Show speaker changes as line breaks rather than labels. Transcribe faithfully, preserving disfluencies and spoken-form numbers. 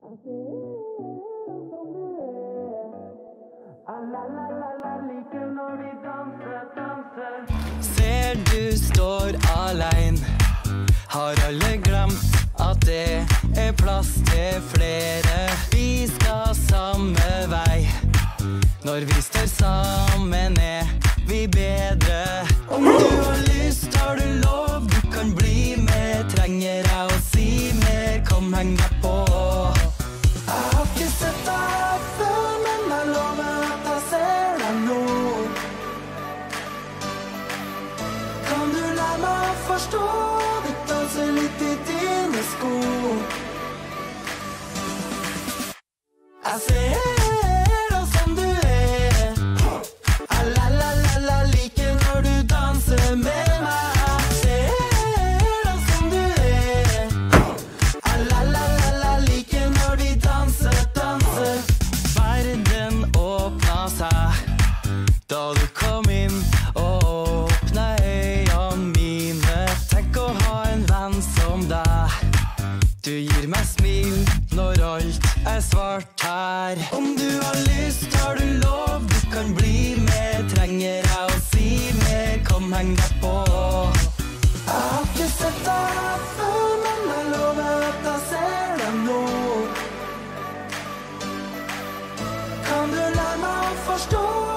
Ser du står alene, har alle glemt at det er plass til flere. Vi skal samme vei, når vi står sammen er vi bedre. Om du har lyst, har du lov, du kan bli med. Trenger jeg å si mer, kom heng deg på. Jeg har ikke sett deg før, men jeg lover at jeg ser deg nå. Kan du lære meg å forstå, vi danser litt i dine sko. Jeg ser deg som du er, la-la-la-la, liker når du danser med meg. Jeg ser deg som du er, la-la-la-la, liker når vi danser, danser. Verden åpna seg da du kom inn og åpna øynene mine. Tenk å ha en venn som deg, du gir meg smil når alt er svart her. Om du har lyst, har du lov, du kan bli med. Trenger jeg å si mer, kom heng deg på. Jeg har ikke sett deg før, men jeg lover at jeg ser deg nå. Kan du lære meg å forstå?